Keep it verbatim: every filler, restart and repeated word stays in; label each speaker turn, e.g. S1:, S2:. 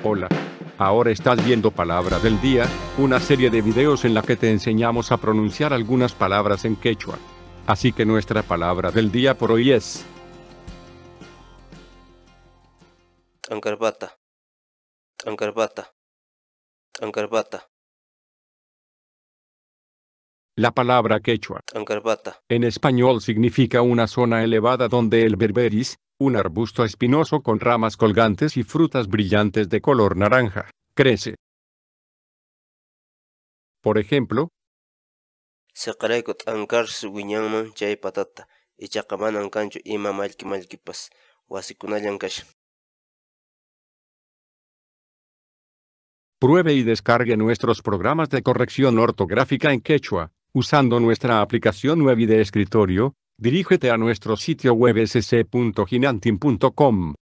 S1: Hola. Ahora estás viendo Palabra del Día, una serie de videos en la que te enseñamos a pronunciar algunas palabras en quechua. Así que nuestra palabra del día por hoy es
S2: Ankarbata, Ankarbata, Ankarbata,
S1: la palabra quechua.
S2: Ankarbata,
S1: En español significa una zona elevada donde el berberis, un arbusto espinoso con ramas colgantes y frutas brillantes de color naranja, crece. Por ejemplo,
S2: Seqaraykut ankarsu wiñanman chay patata, ichaqa manan kanchu ima mallki mallkipas, wasikunallan kashan.
S1: pruebe y descargue nuestros programas de corrección ortográfica en quechua, usando nuestra aplicación web y de escritorio. Dirígete a nuestro sitio web s c punto ginantin punto com.